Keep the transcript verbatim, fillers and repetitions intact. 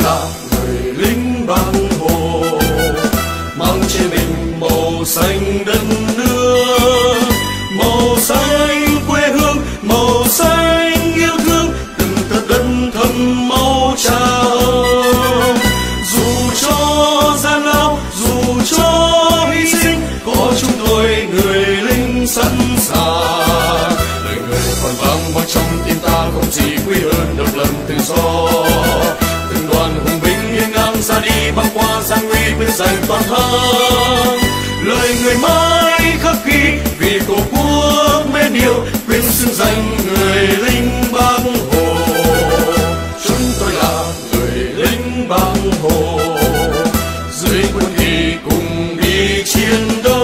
là người lính Bác Hồ, mang trên mình màu xanh đất nước, màu xanh quê hương, màu xanh yêu thương, từng tấc đất thấm máu cha ông. Dù cho gian lao, dù cho hy sinh, có chúng tôi người lính sẵn sàng. Lời người còn vang vang trong tim ta, không gì quý hơn độc lập tự do. Từng đoàn hùng binh hiên ngang ra đi, băng qua gian nguy quyết giành toàn thắng. Lời người mãi khắc ghi vì tổ quốc mến yêu, quyến xưng danh người lính Bác Hồ. Chúng tôi là người lính Bác Hồ, dưới quân kỳ cùng đi chiến đấu.